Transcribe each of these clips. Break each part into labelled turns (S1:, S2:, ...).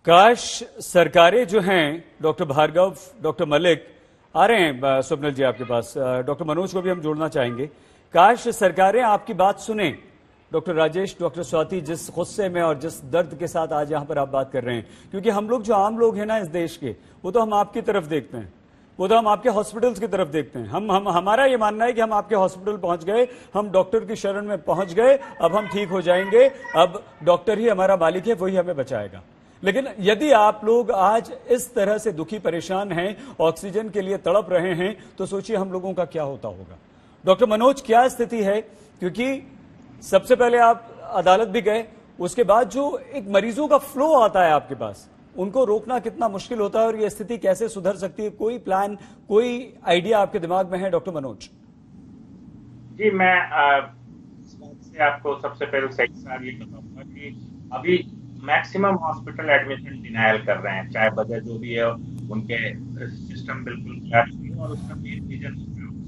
S1: काश सरकारें जो हैं, डॉक्टर भार्गव, डॉक्टर मलिक आ रहे हैं स्वप्निल जी आपके पास, डॉक्टर मनोज को भी हम जोड़ना चाहेंगे। काश सरकारें आपकी बात सुने। डॉक्टर राजेश, डॉक्टर स्वाति, जिस गुस्से में और जिस दर्द के साथ आज यहां पर आप बात कर रहे हैं, क्योंकि हम लोग जो आम लोग हैं ना इस देश के, वो तो हम आपकी तरफ देखते हैं, वो तो हम आपके हॉस्पिटल्स की तरफ देखते हैं। हमारा ये मानना है कि हम आपके हॉस्पिटल पहुंच गए, हम डॉक्टर की शरण में पहुंच गए, अब हम ठीक हो जाएंगे, अब डॉक्टर ही हमारा मालिक है, वही हमें बचाएगा। लेकिन यदि आप लोग आज इस तरह से दुखी परेशान हैं, ऑक्सीजन के लिए तड़प रहे हैं, तो सोचिए हम लोगों का क्या होता होगा। डॉक्टर मनोज, क्या स्थिति है? क्योंकि सबसे पहले आप अदालत भी गए, उसके बाद जो एक मरीजों का फ्लो आता है आपके पास, उनको रोकना कितना मुश्किल होता है और ये स्थिति कैसे सुधर सकती है? कोई प्लान, कोई आइडिया आपके दिमाग में है डॉक्टर मनोज?
S2: जी, मैं इस बात से आपको सबसे पहले सही ये बताऊंगा कि अभी मैक्सिमम हॉस्पिटल एडमिशन डिनायल कर रहे हैं, चाहे वजह जो भी है, उनके सिस्टम बिल्कुल कोलैप्स हुई और उसका मेन रीजन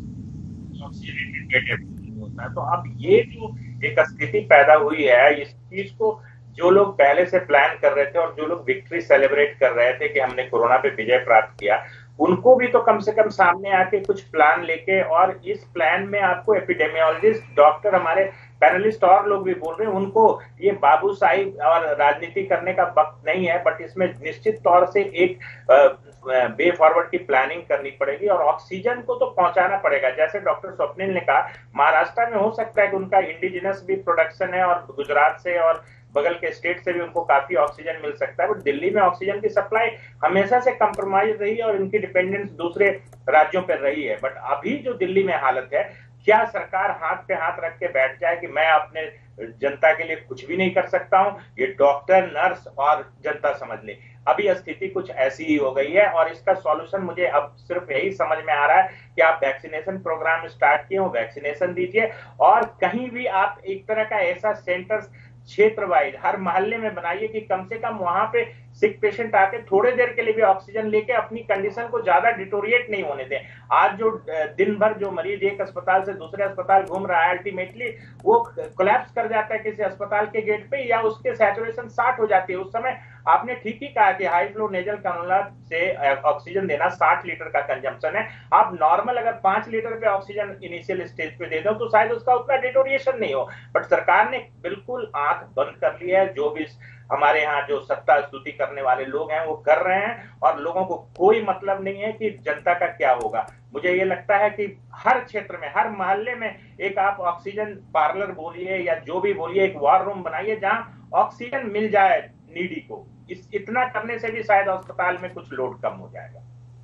S2: होता है। तो अब ये जो एक स्थिति पैदा हुई है, इस चीज को जो लोग पहले से प्लान कर रहे थे और जो लोग विक्ट्री सेलिब्रेट कर रहे थे कि हमने कोरोना पे विजय प्राप्त किया, उनको भी तो कम से कम सामने आके कुछ प्लान लेके, और इस प्लान में आपको एपिडेमियोलॉजिस्ट, डॉक्टर, हमारे पैनलिस्ट और लोग भी बोल रहे हैं, उनको ये बाबूशाही और राजनीति करने का वक्त नहीं है, बट इसमें निश्चित तौर से एक वे फॉरवर्ड की प्लानिंग करनी पड़ेगी और ऑक्सीजन को तो पहुंचाना पड़ेगा। जैसे डॉक्टर स्वप्निल ने कहा, महाराष्ट्र में हो सकता है कि उनका इंडिजिनस भी प्रोडक्शन है और गुजरात से और बगल के स्टेट से भी उनको काफी ऑक्सीजन मिल सकता है, बट दिल्ली में ऑक्सीजन की सप्लाई हमेशा से कंप्रोमाइज रही है और इनकी डिपेंडेंस दूसरे राज्यों पर रही है। बट अभी जो दिल्ली में हालत है, क्या सरकार हाथ पे हाथ रख के बैठ जाए कि मैं अपने जनता के लिए कुछ भी नहीं कर सकता हूं, ये डॉक्टर, नर्स और जनता समझ ले? अभी स्थिति कुछ ऐसी ही हो गई है और इसका सॉल्यूशन मुझे अब सिर्फ यही समझ में आ रहा है कि आप वैक्सीनेशन प्रोग्राम स्टार्ट किए हो, वैक्सीनेशन दीजिए, और कहीं भी आप एक तरह का ऐसा सेंटर क्षेत्र वाइज हर मोहल्ले में बनाइए कि कम से कम वहां पे सिक पेशेंट आके थोड़े देर के लिए भी ऑक्सीजन लेके अपनी कंडीशन को ज्यादा डिटोरिएट नहीं होने दें। आज जो दिन भर जो मरीज एक अस्पताल से दूसरे अस्पताल घूम रहा है, अल्टीमेटली वो कोलैप्स कर जाता है किसी अस्पताल के गेट पे, या उसके सैचुरेशन 60 हो जाती है। उस समय आपने ठीक ही कहा कि हाई फ्लो नेजल कैनुला से ऑक्सीजन देना 60 लीटर का कंजम्पशन है। आप नॉर्मल अगर 5 लीटर पे ऑक्सीजन इनिशियल स्टेज पे दे दो तो शायद उसका उतना डिटोरिएशन नहीं हो, बट सरकार ने बिल्कुल आंख बंद कर ली है। जो भी हमारे यहाँ जो सत्ता स्तुति करने वाले लोग हैं वो कर रहे हैं और लोगों को कोई मतलब नहीं है कि जनता का क्या होगा। मुझे ये लगता है कि हर क्षेत्र में, हर मोहल्ले में एक आप ऑक्सीजन पार्लर बोलिए या जो भी बोलिए, एक वॉर रूम बनाइए जहां ऑक्सीजन मिल जाए नीडी को। इतना करने से भी शायद अस्पताल में कुछ लोड कम हो जाएगा।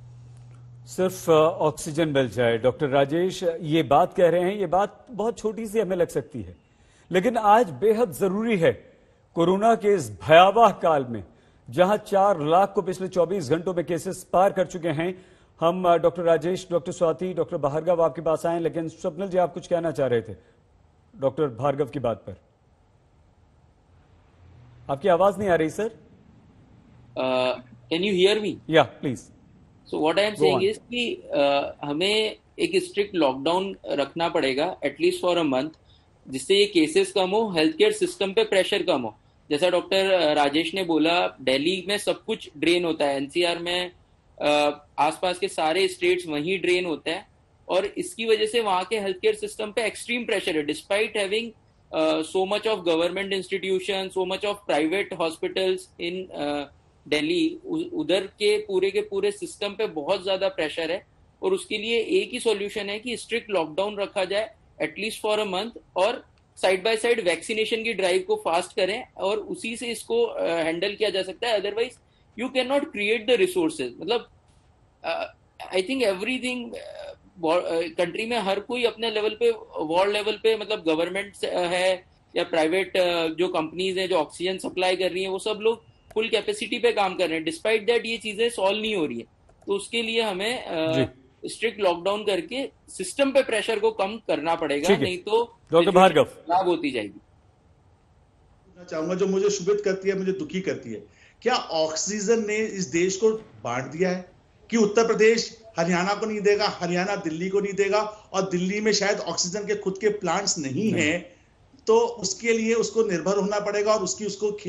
S1: सिर्फ ऑक्सीजन मिल जाए। डॉक्टर राजेश ये बात कह रहे हैं, ये बात बहुत छोटी सी हमें लग सकती है, लेकिन आज बेहद जरूरी है। कोरोना के इस भयावह काल में, जहां 4 लाख को पिछले 24 घंटों में केसेस पार कर चुके हैं, हम doctor Rajesh, doctor Swati, doctor Bhargava आपके पास आए, लेकिन स्वप्निल जी आप कुछ कहना चाह रहे थे डॉक्टर भार्गव की बात पर। आपकी आवाज नहीं आ रही sir.
S3: Can you hear me?
S1: Yeah please.
S3: So what I am saying is कि हमें एक स्ट्रिक्ट लॉकडाउन रखना पड़ेगा एटलीस्ट फॉर अ मंथ, जिससे ये केसेस कम हो, हेल्थ केयर सिस्टम पे प्रेशर कम हो। जैसा डॉक्टर राजेश ने बोला, दिल्ली में सब कुछ ड्रेन होता है, एनसीआर में आसपास के सारे स्टेट्स वहीं ड्रेन होते हैं, और इसकी वजह से वहां के हेल्थ केयर सिस्टम पे एक्सट्रीम प्रेशर है। Despite having so much of government institutions, so much of private hospitals in Delhi, उधर के पूरे सिस्टम पे बहुत ज्यादा प्रेशर है, और उसके लिए एक ही सॉल्यूशन है कि स्ट्रिक्ट लॉकडाउन रखा जाए एटलीस्ट फॉर अ मंथ, और साइड बाय साइड वैक्सीनेशन की ड्राइव को फास्ट करें, और उसी से इसको हैंडल किया जा सकता है। Otherwise you can not create the resources. मतलब आई थिंक एवरीथिंग कंट्री में हर कोई अपने लेवल पे, वर्ल्ड लेवल पे, मतलब गवर्नमेंट है या प्राइवेट जो कंपनीज हैं जो ऑक्सीजन सप्लाई कर रही हैं, वो सब लोग फुल कैपेसिटी पे काम कर रहे हैं। डिस्पाइट दैट ये चीजें सॉल्व नहीं हो रही है, तो उसके लिए हमें स्ट्रिक्ट लॉकडाउन करके सिस्टम पे प्रेशर को कम करना पड़ेगा, नहीं तो
S1: डॉक्टर भार्गव
S3: खराब होती जाएगी।
S4: चाहूंगा जो मुझे शुभित करती है, मुझे दुखी करती है, क्या ऑक्सीजन ने इस देश को बांट दिया है कि उत्तर प्रदेश हरियाणा को नहीं देगा, हरियाणा दिल्ली को नहीं देगा, और दिल्ली में शायद ऑक्सीजन के खुद के प्लांट्स नहीं हैं, तो उसके लिए उसको निर्भर होना पड़ेगा और उसको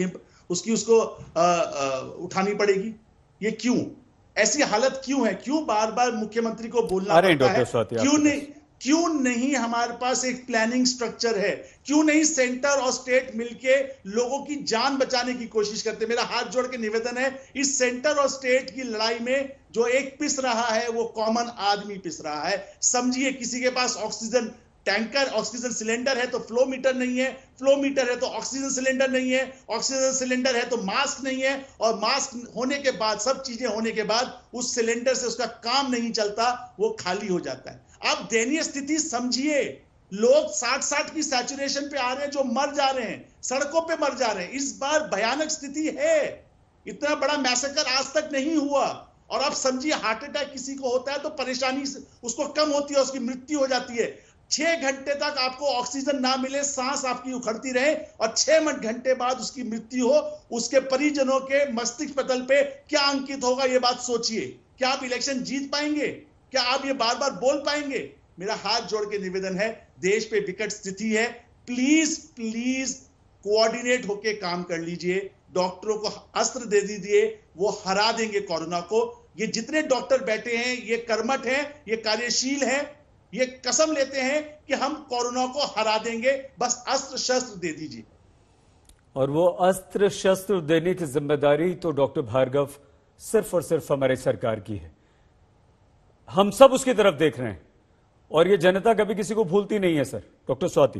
S4: उसको उठानी पड़ेगी। ये क्यों, ऐसी हालत क्यों है? क्यों बार बार मुख्यमंत्री को बोलना पड़ता है? क्यों नहीं हमारे पास एक प्लानिंग स्ट्रक्चर है? क्यों नहीं सेंटर और स्टेट मिलके लोगों की जान बचाने की कोशिश करते? मेरा हाथ जोड़ के निवेदन है, इस सेंटर और स्टेट की लड़ाई में जो एक पिस रहा है वो कॉमन आदमी पिस रहा है। समझिए, किसी के पास ऑक्सीजन टैंकर, ऑक्सीजन सिलेंडर है तो फ्लो मीटर नहीं है, फ्लो मीटर है तो ऑक्सीजन सिलेंडर नहीं है, ऑक्सीजन सिलेंडर है तो मास्क नहीं है, और मास्क होने के बाद, सब चीजें होने के बाद उस सिलेंडर से उसका काम नहीं चलता, वो खाली हो जाता है। आप दयनीय स्थिति समझिए, लोग 60 की सैचुरेशन पे आ रहे हैं, जो मर जा रहे हैं, सड़कों पे मर जा रहे हैं। इस बार भयानक स्थिति है, इतना बड़ा मैसेकर आज तक नहीं हुआ। और आप समझिए, हार्ट अटैक किसी को होता है तो परेशानी उसको कम होती है, उसकी मृत्यु हो जाती है। 6 घंटे तक आपको ऑक्सीजन ना मिले, सांस आपकी उखड़ती रहे और 6 घंटे बाद उसकी मृत्यु हो, उसके परिजनों के मस्तिष्क पटल पे क्या अंकित होगा, ये बात सोचिए। क्या आप इलेक्शन जीत पाएंगे? क्या आप ये बार बार बोल पाएंगे? मेरा हाथ जोड़ के निवेदन है, देश पे विकट स्थिति है, प्लीज प्लीज कोऑर्डिनेट होके काम कर लीजिए। डॉक्टरों को अस्त्र दे दीजिए, वो हरा देंगे कोरोना को। ये जितने डॉक्टर बैठे हैं, ये कर्मठ हैं, ये कार्यशील हैं, ये कसम लेते हैं कि हम कोरोना को हरा देंगे, बस अस्त्र शस्त्र दे दीजिए।
S1: और वो अस्त्र शस्त्र देने की जिम्मेदारी तो डॉक्टर भार्गव सिर्फ और सिर्फ हमारे सरकार की है। हम सब उसकी तरफ देख रहे हैं और ये जनता कभी किसी को भूलती नहीं है। Sir doctor Swati.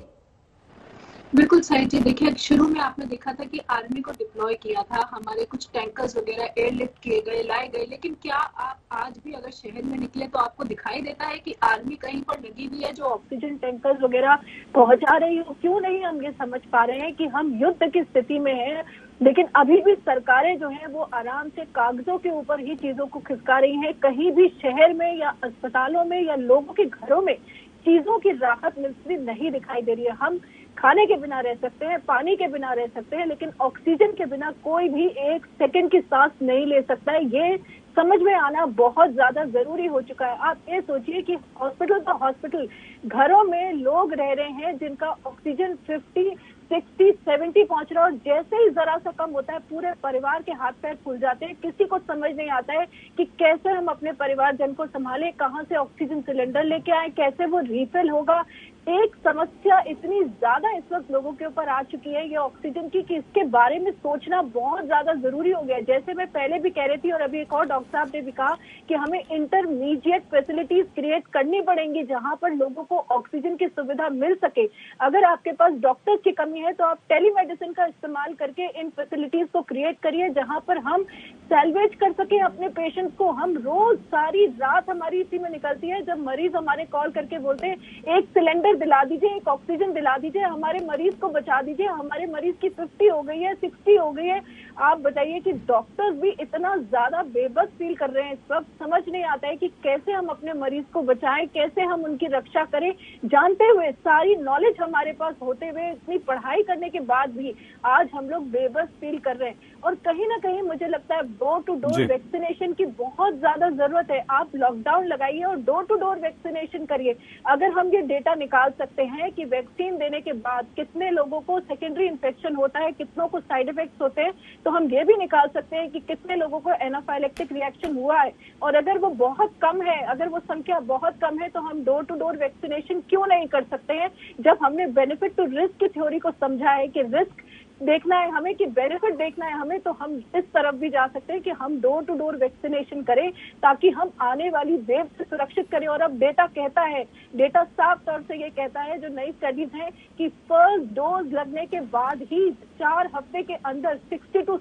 S5: बिल्कुल सही जी। देखिए, शुरू में आपने देखा था कि आर्मी को डिप्लॉय किया था, हमारे कुछ टैंकर्स वगैरह एयरलिफ्ट किए गए, लाए गए, लेकिन क्या आप आज भी अगर शहर में निकले तो आपको दिखाई देता है कि आर्मी कहीं पर लगी हुई है जो ऑक्सीजन टैंकर्स वगैरह पहुंचा रही हो? क्यों नहीं हम ये समझ पा रहे हैं कि हम युद्ध की स्थिति में हैं, लेकिन अभी भी सरकारें जो हैं वो आराम से कागजों के ऊपर ही चीजों को खिसका रही हैं। कहीं भी शहर में या अस्पतालों में या लोगों के घरों में चीजों की राहत मिलती नहीं दिखाई दे रही है। हम खाने के बिना रह सकते हैं, पानी के बिना रह सकते हैं, लेकिन ऑक्सीजन के बिना कोई भी 1 सेकंड की सांस नहीं ले सकता है। ये समझ में आना बहुत ज्यादा जरूरी हो चुका है। आप ये सोचिए कि हॉस्पिटल तो हॉस्पिटल, घरों में लोग रह रहे हैं जिनका ऑक्सीजन 50, 60, 70 पहुंच रहा है, और जैसे ही जरा सा कम होता है पूरे परिवार के हाथ पैर फूल जाते हैं। किसी को समझ नहीं आता है कि कैसे हम अपने परिवारजन को संभालें, कहां से ऑक्सीजन सिलेंडर लेके आए, कैसे वो रिफिल होगा। एक समस्या इतनी ज्यादा इस वक्त लोगों के ऊपर आ चुकी है ये ऑक्सीजन की, कि इसके बारे में सोचना बहुत ज्यादा जरूरी हो गया है। जैसे मैं पहले भी कह रही थी और अभी एक और डॉक्टर साहब ने भी कहा कि हमें इंटरमीडिएट फैसिलिटीज क्रिएट करनी पड़ेंगी जहां पर लोगों को ऑक्सीजन की सुविधा मिल सके। अगर आपके पास डॉक्टर्स की कमी है तो आप टेलीमेडिसिन का इस्तेमाल करके इन फैसिलिटीज को क्रिएट करिए जहां पर हम सैल्वेज कर सके अपने पेशेंट्स को। हम रोज सारी रात हमारी इसी में निकलती है जब मरीज हमारे कॉल करके बोलते हैं एक सिलेंडर दिला दीजिए, एक ऑक्सीजन दिला दीजिए, हमारे मरीज को बचा दीजिए। हमारे मरीज की 50 हो गई है, 60 हो गई है। आप बताइए कि डॉक्टर्स भी इतना ज्यादा बेबस फील कर रहे हैं इस वक्त। समझ नहीं आता है कि कैसे हम अपने मरीज को बचाएं, कैसे हम उनकी रक्षा करें, जानते हुए, सारी नॉलेज हमारे पास होते हुए, इतनी पढ़ाई करने के बाद भी आज हम लोग बेबस फील कर रहे हैं। और कहीं ना कहीं मुझे लगता है डोर टू डोर वैक्सीनेशन की बहुत ज्यादा जरूरत है। आप लॉकडाउन लगाइए और डोर टू डोर वैक्सीनेशन करिए। अगर हम ये डेटा निकाल सकते हैं कि वैक्सीन देने के बाद कितने लोगों को सेकेंडरी इन्फेक्शन होता है, कितनों को साइड इफेक्ट्स होते हैं, तो हम ये भी निकाल सकते हैं कि कितने लोगों को एनाफाइलेक्टिक रिएक्शन हुआ है। और अगर वो बहुत कम है, अगर वो संख्या बहुत कम है, तो हम डोर टू डोर वैक्सीनेशन क्यों नहीं कर सकते हैं? जब हमने बेनिफिट टू रिस्क की थ्योरी को समझा है कि रिस्क देखना है हमें कि बेनिफिट देखना है हमें, तो हम इस तरफ भी जा सकते हैं कि हम डोर टू डोर वैक्सीनेशन करें ताकि हम आने वाली वेव से सुरक्षित करें। और अब डेटा कहता है, डेटा साफ तौर से ये कहता है, जो नई स्टडीज हैं, कि फर्स्ट डोज लगने के बाद ही 4 हफ्ते के अंदर 60 to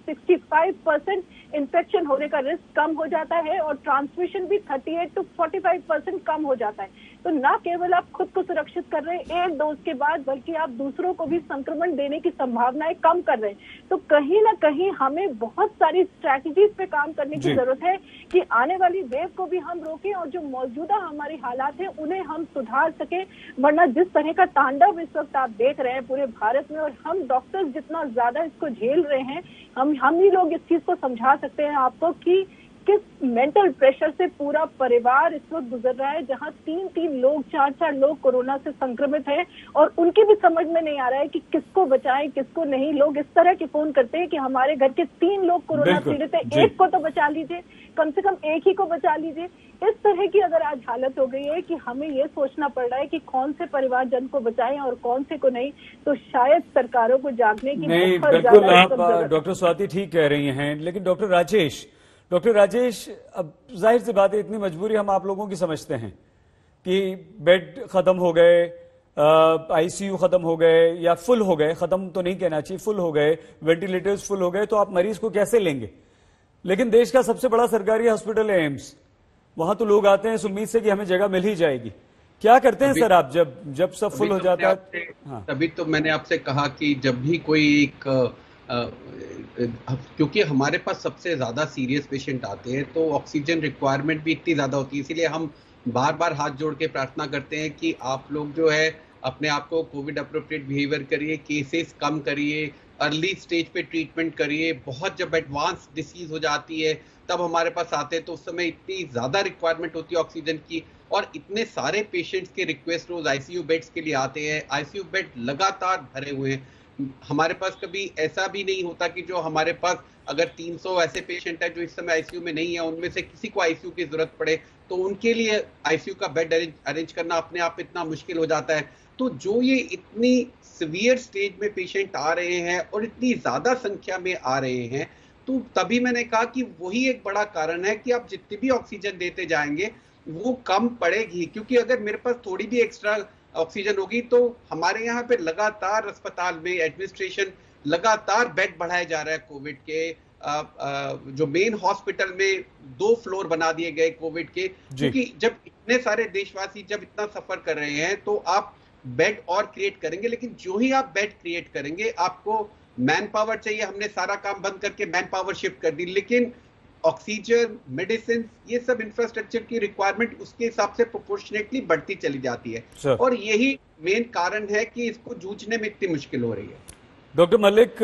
S5: 65% इन्फेक्शन होने का रिस्क कम हो जाता है और ट्रांसमिशन भी 38 to 45% कम हो जाता है। तो ना केवल आप खुद को सुरक्षित कर रहे हैं एक डोज के बाद, बल्कि आप दूसरों को भी संक्रमण देने की संभावनाएं कम कर रहे हैं। तो कहीं ना कहीं हमें बहुत सारी स्ट्रैटेजीज पे काम करने की जरूरत है कि आने वाली वेव को भी हम रोकें और जो मौजूदा हमारे हालात हैं उन्हें हम सुधार सके। वरना जिस तरह का तांडव इस वक्त आप देख रहे हैं पूरे भारत में, और हम डॉक्टर्स जितना ज्यादा इसको झेल रहे हैं, हम ही लोग इस चीज को समझा सकते हैं आपको कि
S6: किस मेंटल प्रेशर से पूरा परिवार इस वक्त गुजर रहा है, जहां 3-3 लोग 4-4 लोग कोरोना से संक्रमित हैं और उनकी भी समझ में नहीं आ रहा है कि किसको बचाएं किसको नहीं। लोग इस तरह के फोन करते हैं कि हमारे घर के 3 लोग कोरोना पीड़ित हैं, एक को तो बचा लीजिए, कम से कम एक ही को बचा लीजिए। इस तरह की अगर आज हालत हो गई है कि हमें ये सोचना पड़ रहा है कि कौन से परिवारजन को बचाएं और कौन से को नहीं, तो शायद सरकारों को जागने की
S1: नहीं, बिल्कुल आप डॉक्टर स्वाति ठीक कह रही हैं। लेकिन डॉक्टर राजेश, अब जाहिर सी बात है, इतनी मजबूरी हम आप लोगों की समझते हैं कि बेड खत्म हो गए, आईसीयू खत्म हो गए या फुल हो गए, खत्म तो नहीं कहना चाहिए, फुल हो गए, वेंटिलेटर्स फुल हो गए, तो आप मरीज को कैसे लेंगे? लेकिन देश का सबसे बड़ा सरकारी हॉस्पिटल है एम्स, वहां तो लोग आते हैं इस उम्मीद से कि हमें जगह मिल ही जाएगी। क्या करते हैं सर आप जब सब फुल हो जाता है? हाँ।
S7: तभी तो मैंने आपसे कहा कि जब भी कोई एक क्योंकि हमारे पास सबसे ज्यादा सीरियस पेशेंट आते हैं तो ऑक्सीजन रिक्वायरमेंट भी इतनी ज्यादा होती है, इसीलिए हम बार बार हाथ जोड़ के प्रार्थना करते हैं कि आप लोग जो है अपने आप को कोविड अप्रोप्रिएट बिहेवियर करिए, केसेस कम करिए, अर्ली स्टेज पे ट्रीटमेंट करिए। बहुत जब एडवांस डिसीज हो जाती है तब हमारे पास आते हैं तो उस समय इतनी ज्यादा रिक्वायरमेंट होती है ऑक्सीजन की, और इतने सारे पेशेंट्स के रिक्वेस्ट रोज आईसीयू बेड्स के लिए आते हैं। आईसीयू बेड लगातार भरे हुए हैं। हमारे पास कभी ऐसा भी नहीं होता कि जो हमारे पास अगर 300 ऐसे पेशेंट है जो इस समय आईसीयू में नहीं है, उनमें से किसी को आईसीयू की जरूरत पड़े तो उनके लिए आईसीयू का बेड अरेंज करना अपने आप इतना मुश्किल हो जाता है। तो जो ये इतनी सीवियर स्टेज में पेशेंट आ रहे हैं और इतनी ज्यादा संख्या में आ रहे हैं, तो तभी मैंने कहा कि वही एक बड़ा कारण है कि आप जितनी भी ऑक्सीजन देते जाएंगे वो कम पड़ेगी, क्योंकि अगर मेरे पास थोड़ी भी एक्स्ट्रा ऑक्सीजन होगी तो हमारे यहाँ पे लगातार अस्पताल में एडमिनिस्ट्रेशन लगातार बेड बढ़ाया जा रहा है। कोविड के जो मेन हॉस्पिटल में 2 फ्लोर बना दिए गए कोविड के, क्योंकि जब इतने सारे देशवासी जब इतना सफर कर रहे हैं तो आप बेड और क्रिएट करेंगे, लेकिन जो ही आप बेड क्रिएट करेंगे आपको मैन पावर चाहिए। हमने सारा काम बंद करके मैन पावर शिफ्ट कर दी, लेकिन ऑक्सीजन, मेडिसिन, ये सब इंफ्रास्ट्रक्चर की रिक्वायरमेंट उसके हिसाब से प्रोपोर्शनेटली बढ़ती चली जाती है और यही मेन कारण है कि इसको जूझने में इतनी मुश्किल हो रही है।
S1: डॉक्टर मलिक,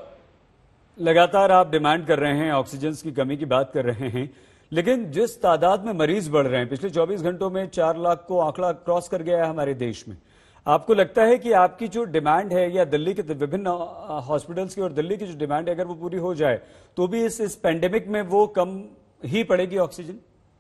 S1: लगातार आप डिमांड कर रहे हैं, ऑक्सीजन की कमी की बात कर रहे हैं, लेकिन जिस तादाद में मरीज बढ़ रहे हैं, पिछले 24 घंटों में 4 लाख को आंकड़ा क्रॉस कर गया है हमारे देश में, आपको लगता है कि आपकी जो डिमांड है या दिल्ली के विभिन्न हॉस्पिटल्स की और दिल्ली की जो डिमांड है अगर वो पूरी हो जाए तो भी इस पेंडेमिक में वो कम ही पड़ेगी ऑक्सीजन?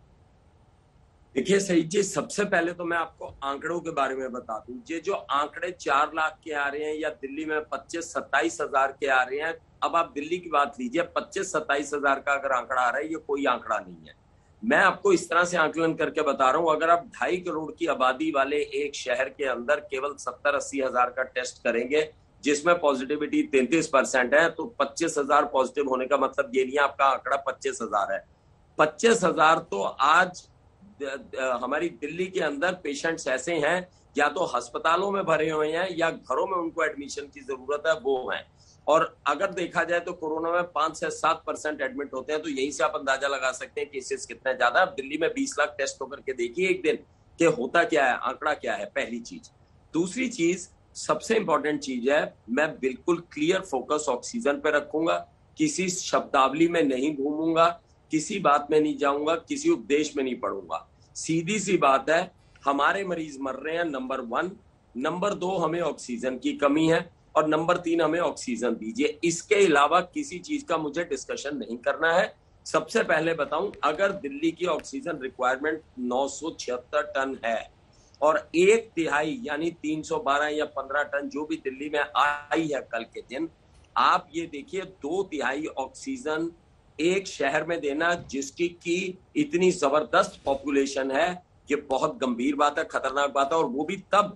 S8: देखिए सही जी, सबसे पहले तो मैं आपको आंकड़ों के बारे में बता दूं। ये जो आंकड़े 4 लाख के आ रहे हैं या दिल्ली में 25-27 हजार के आ रहे हैं, अब आप दिल्ली की बात लीजिए, 25-27 हजार का अगर आंकड़ा आ रहा है, ये कोई आंकड़ा नहीं है। मैं आपको इस तरह से आंकलन करके बता रहा हूं, अगर आप 2.5 करोड़ की आबादी वाले एक शहर के अंदर केवल 70-80 हजार का टेस्ट करेंगे जिसमें पॉजिटिविटी 33% है, तो 25 हजार पॉजिटिव होने का मतलब ये नहीं है आपका आंकड़ा 25 हजार है। 25 हजार तो आज हमारी दिल्ली के अंदर पेशेंट्स ऐसे हैं या तो अस्पतालों में भरे हुए हैं या घरों में उनको एडमिशन की जरूरत है, वो हैं। और अगर देखा जाए तो कोरोना में 5 से 7% एडमिट होते हैं, तो यहीं से आप अंदाजा लगा सकते हैं केसेस कितने ज्यादा। दिल्ली में 20 लाख टेस्ट होकर के देखिए एक दिन कि होता क्या है, आंकड़ा क्या है, पहली चीज। दूसरी चीज, सबसे इंपॉर्टेंट चीज है, मैं बिल्कुल क्लियर फोकस ऑक्सीजन पे रखूंगा, किसी शब्दावली में नहीं घूमूंगा, किसी बात में नहीं जाऊंगा, किसी उपदेश में नहीं पढ़ूंगा। सीधी सी बात है, हमारे मरीज मर रहे हैं, नंबर 1। नंबर 2, हमें ऑक्सीजन की कमी है, और नंबर 3, हमें ऑक्सीजन दीजिए। इसके अलावा किसी चीज का मुझे डिस्कशन नहीं करना है। सबसे पहले बताऊं, अगर दिल्ली की ऑक्सीजन रिक्वायरमेंट 976 टन है और 1/3 यानी 312 या 15 टन जो भी दिल्ली में आई है कल के दिन, आप ये देखिए 2/3 ऑक्सीजन एक शहर में देना जिसकी की इतनी जबरदस्त पॉपुलेशन है, ये बहुत गंभीर बात है, खतरनाक बात है। और वो भी तब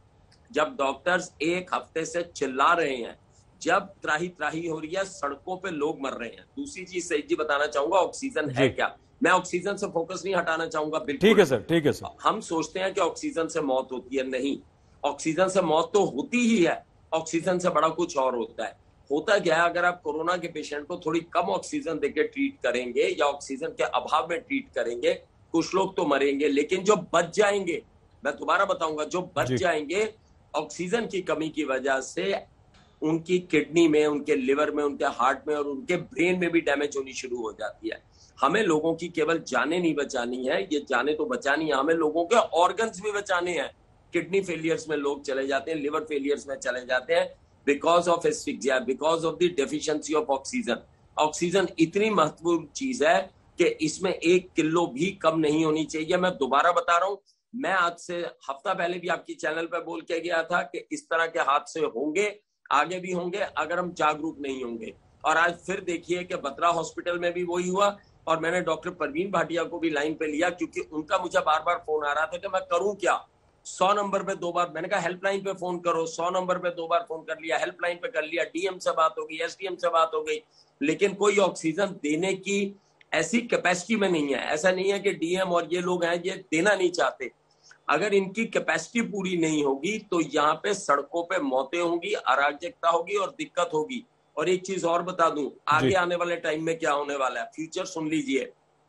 S8: जब डॉक्टर्स एक हफ्ते से चिल्ला रहे हैं, जब त्राही त्राही हो रही है, सड़कों पे लोग मर रहे हैं। दूसरी चीज सही जी बताना चाहूंगा, ऑक्सीजन है क्या। मैं ऑक्सीजन से फोकस नहीं हटाना चाहूंगा, बिल्कुल
S1: ठीक है सर, ठीक है सर।
S8: हम सोचते हैं कि ऑक्सीजन से मौत होती है, नहीं, ऑक्सीजन से मौत तो होती ही है, ऑक्सीजन से बड़ा कुछ और होता है। होता क्या है, अगर आप कोरोना के पेशेंट को थोड़ी कम ऑक्सीजन देके ट्रीट करेंगे या ऑक्सीजन के अभाव में ट्रीट करेंगे, कुछ लोग तो मरेंगे, लेकिन जो बच जाएंगे, मैं दोबारा बताऊंगा, जो बच जाएंगे ऑक्सीजन की कमी की वजह से, उनकी किडनी में, उनके लिवर में, उनके हार्ट में और उनके ब्रेन में भी डैमेज होनी शुरू हो जाती है। हमें लोगों की केवल जानें नहीं बचानी है, ये जानें तो बचानी है, हमें लोगों के ऑर्गन्स भी बचाने हैं। किडनी फेलियर्स में लोग चले जाते हैं, लिवर फेलियर्स में चले जाते हैं because of asphyxia, because of the deficiency of oxygen. Oxygen इतनी महत्वपूर्ण चीज है कि इसमें 1 किलो भी कम नहीं होनी चाहिए। मैं दोबारा बता रहा हूं, मैं आज से हफ्ता पहले भी आपकी चैनल पर बोल के गया था कि इस तरह के हादसे होंगे, आगे भी होंगे अगर हम जागरूक नहीं होंगे। और आज फिर देखिए कि बत्रा हॉस्पिटल में भी वही हुआ और मैंने डॉक्टर परवीन भाटिया को भी लाइन पे लिया क्योंकि उनका मुझे बार बार फोन आ रहा था कि मैं करूं क्या। 100 नंबर पे 2 बार, मैंने कहा हेल्पलाइन पे फोन करो, 100 नंबर पे 2 बार फोन कर लिया, हेल्पलाइन पे कर लिया, डीएम से बात हो गई, एसडीएम से बात हो गई, लेकिन कोई ऑक्सीजन देने की ऐसी कैपेसिटी में नहीं है। ऐसा नहीं है कि डीएम और ये लोग हैं ये देना नहीं चाहते। अगर इनकी कैपेसिटी पूरी नहीं होगी तो यहाँ पे सड़कों पे मौतें होंगी, अराजकता होगी और दिक्कत होगी। और एक चीज और बता दूं, आगे आने वाले टाइम में क्या होने वाला है, फ्यूचर सुन लीजिए।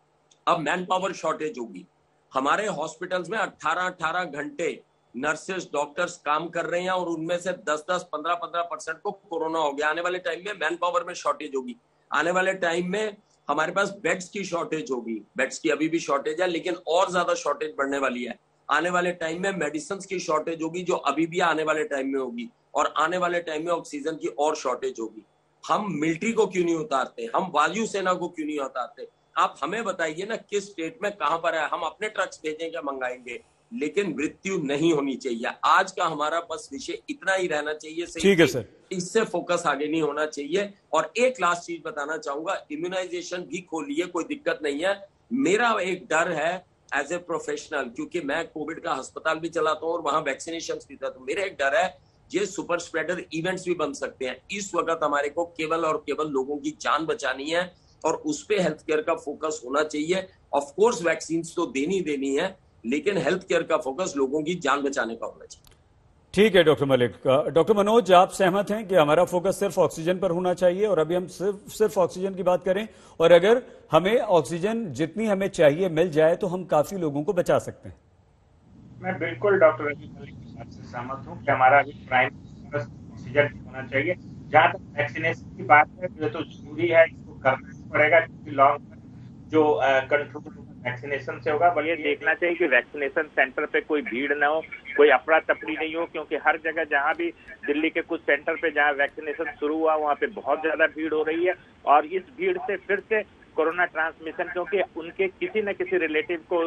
S8: अब मैन पावर शॉर्टेज होगी। हमारे हॉस्पिटल्स में 18-18 घंटे नर्सेस डॉक्टर्स काम कर रहे हैं और उनमें से 10-10, 15-15% को कोरोना हो गया। आने वाले टाइम में मैन पावर में शॉर्टेज होगी। आने वाले टाइम में हमारे पास बेड्स की शॉर्टेज होगी। बेड्स की अभी भी शॉर्टेज है लेकिन और ज्यादा शॉर्टेज बढ़ने वाली है। आने वाले टाइम में मेडिसिन की शॉर्टेज होगी जो अभी भी आने वाले टाइम में होगी। और आने वाले टाइम में ऑक्सीजन की और शॉर्टेज होगी। हम मिलिट्री को क्यों नहीं उतारते, हम वायुसेना को क्यों नहीं उतारते? आप हमें बताइए ना किस स्टेट में कहां पर है, हम अपने ट्रक्स भेजेंगे, मंगाएंगे, लेकिन मृत्यु नहीं होनी चाहिए। आज का हमारा बस विषय इतना ही रहना चाहिए।
S1: ठीक है सर,
S8: इससे फोकस आगे नहीं होना चाहिए। और एक लास्ट चीज बताना चाहूंगा, इम्यूनाइजेशन भी खोलिए, कोई दिक्कत नहीं है। मेरा एक डर है एज ए प्रोफेशनल, क्योंकि मैं कोविड का अस्पताल भी चलाता हूँ और वहां वैक्सीनेशन भी था, तो मेरा एक डर है ये सुपर स्प्रेडर इवेंट्स भी बन सकते हैं। इस वक्त हमारे को केवल और केवल लोगों की जान बचानी है और उस पे हेल्थ केयर का फोकस होना चाहिए। ऑफ कोर्स वैक्सीन तो देनी है, लेकिन हेल्थ केयर का फोकस लोगों की जान बचाने का होना चाहिए।
S1: ठीक है डॉक्टर मलिक। डॉक्टर मनोज, आप सहमत हैं कि हमारा फोकस सिर्फ ऑक्सीजन पर होना चाहिए और अभी हम सिर्फ ऑक्सीजन की बात करें और अगर हमें ऑक्सीजन जितनी हमें चाहिए मिल जाए तो हम काफी लोगों को बचा सकते हैं?
S2: मैं बिल्कुल डॉक्टर रवि मलिक की बात से सहमत हूँ कि हमारा अभी प्राइम फोकस ऑक्सीजन होना चाहिए। जहां तक वैक्सीनेशन की बात है ये तो जरूरी है, इसको करना ही पड़ेगा क्योंकि लॉन्ग टर्म जो कंट्रोल वैक्सीनेशन से होगा। बल्कि ये देखना चाहिए कि वैक्सीनेशन सेंटर पे कोई भीड़ ना हो, कोई अफरा तफरी नहीं हो, क्योंकि हर जगह जहां भी दिल्ली के कुछ सेंटर पे जहां वैक्सीनेशन शुरू हुआ वहां पे बहुत ज्यादा भीड़ हो रही है और इस भीड़ से फिर से कोरोना ट्रांसमिशन, क्योंकि उनके किसी न किसी रिलेटिव को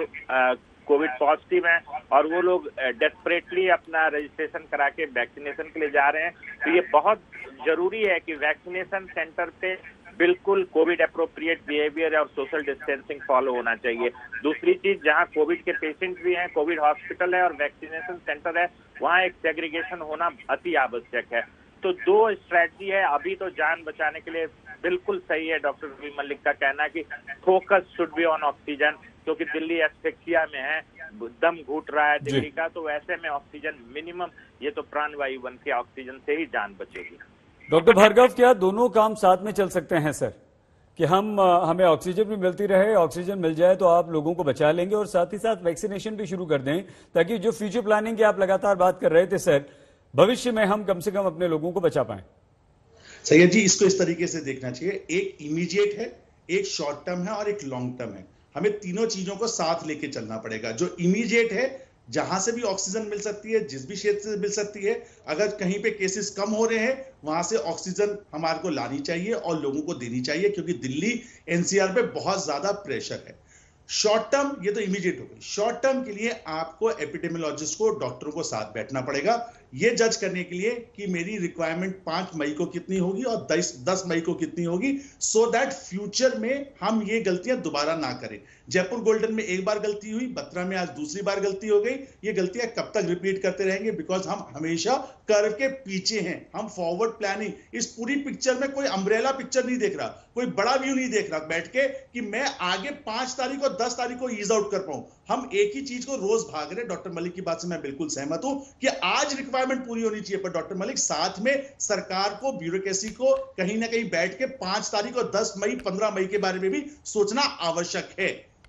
S2: कोविड पॉजिटिव है और वो लोग डेस्परेटली अपना रजिस्ट्रेशन करा के वैक्सीनेशन के लिए जा रहे हैं। तो ये बहुत जरूरी है कि वैक्सीनेशन सेंटर पे बिल्कुल कोविड अप्रोप्रिएट बिहेवियर और सोशल डिस्टेंसिंग फॉलो होना चाहिए। दूसरी चीज, जहां कोविड के पेशेंट भी हैं, कोविड हॉस्पिटल है और वैक्सीनेशन सेंटर है, वहां एक सेग्रीगेशन होना अति आवश्यक है। तो 2 स्ट्रैटेजी है अभी तो जान बचाने के लिए। बिल्कुल सही है डॉक्टर रवि मलिक का कहना कि focus should be on oxygen, क्योंकि दिल्ली एस्फिक्सिया में है, दम घुट रहा है दिल्ली का, तो ऐसे में ऑक्सीजन मिनिमम, ये तो प्राणवायु बन के ऑक्सीजन से ही जान बचेगी।
S1: डॉक्टर भार्गव, क्या दोनों काम साथ में चल सकते हैं सर, कि हमें ऑक्सीजन भी मिलती रहे, ऑक्सीजन मिल जाए तो आप लोगों को बचा लेंगे और साथ ही साथ वैक्सीनेशन भी शुरू कर दें, ताकि जो फ्यूचर प्लानिंग की आप लगातार बात कर रहे थे सर, भविष्य में हम कम से कम अपने लोगों को बचा पाएं?
S4: सैयद जी, इसको इस तरीके से देखना चाहिए, एक इमीडिएट है, एक शॉर्ट टर्म है और एक लॉन्ग टर्म है। हमें तीनों चीजों को साथ लेके चलना पड़ेगा। जो इमीडिएट है, जहां से भी ऑक्सीजन मिल सकती है, जिस भी क्षेत्र से मिल सकती है, अगर कहीं पे केसेस कम हो रहे हैं वहां से ऑक्सीजन हमारे को लानी चाहिए और लोगों को देनी चाहिए, क्योंकि दिल्ली एनसीआर पे बहुत ज्यादा प्रेशर है। शॉर्ट टर्म, ये तो इमीडिएट हो गई। शॉर्ट टर्म के लिए आपको एपिडेमियोलॉजिस्ट को, डॉक्टरों को साथ बैठना पड़ेगा ये जज करने के लिए कि मेरी रिक्वायरमेंट 5 मई को कितनी होगी और 10 मई को कितनी होगी, सो दैट फ्यूचर में हम ये गलतियां दोबारा ना करें। जयपुर गोल्डन में एक बार गलती हुई, बत्रा में आज दूसरी बार गलती हो गई। ये गलतियां कब तक रिपीट करते रहेंगे? बिकॉज हम हमेशा कर्व के पीछे हैं। हम फॉरवर्ड प्लानिंग, इस पूरी पिक्चर में कोई अम्ब्रेला पिक्चर नहीं देख रहा, कोई बड़ा व्यू नहीं देख रहा बैठ के कि मैं आगे 5 तारीख और 10 तारीख को ईज आउट कर पाऊं। हम एक ही चीज को रोज भाग रहे। डॉक्टर मलिक की बात से मैं बिल्कुल सहमत हूं कि आज रिक्वायरमेंट पूरी होनी चाहिए, पर डॉक्टर मलिक साथ में सरकार को, ब्यूरोक्रेसी को कहीं ना कहीं बैठ के 5 तारीख और 10 मई 15 मई के बारे में भी सोचना आवश्यक है।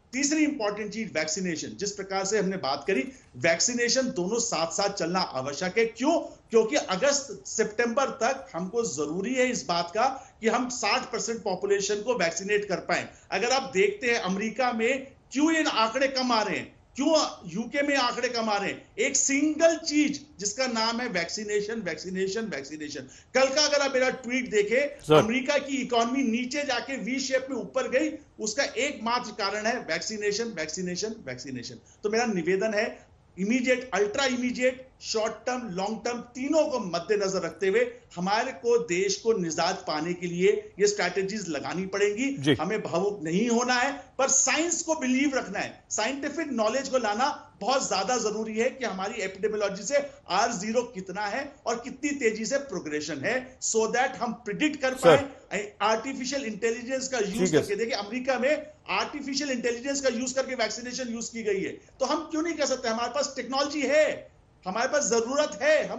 S4: तीसरी इंपॉर्टेंट चीज वैक्सीनेशन, जिस प्रकार से हमने बात करी, वैक्सीनेशन दोनों साथ साथ चलना आवश्यक है। क्यों? क्योंकि अगस्त सितंबर तक हमको जरूरी है इस बात का कि हम 60% पॉपुलेशन को वैक्सीनेट कर पाए। अगर आप देखते हैं अमेरिका में क्यों ये आंकड़े कम आ रहे हैं, क्यों यूके में आंकड़े कम आ रहे हैं, एक सिंगल चीज जिसका नाम है वैक्सीनेशन, वैक्सीनेशन, वैक्सीनेशन। कल का अगर आप मेरा ट्वीट देखें, अमेरिका की इकोनॉमी नीचे जाके वी शेप में ऊपर गई, उसका एकमात्र कारण है वैक्सीनेशन, वैक्सीनेशन, वैक्सीनेशन। तो मेरा निवेदन है, immediate, ultra immediate, short term, long term, तीनों को मद्देनजर रखते हुए हमारे को देश को निजात पाने के लिए ये स्ट्रैटेजीज लगानी पड़ेंगी। हमें भावुक नहीं होना है, पर साइंस को बिलीव रखना है, साइंटिफिक नॉलेज को लाना बहुत ज्यादा जरूरी है कि हमारी एपिडेमियोलॉजी से R0 कितना है और कितनी तेजी से प्रोग्रेशन है, सो दैट हम प्रिडिक्ट कर पाए। आर्टिफिशियल इंटेलिजेंस का यूज करके, देखिए अमेरिका में आर्टिफिशियल इंटेलिजेंस का यूज करके वैक्सीनेशन यूज की गई है, तो हम क्यों नहीं कर सकते? हमारे पास टेक्नोलॉजी है, हमारे पास जरूरत है, हम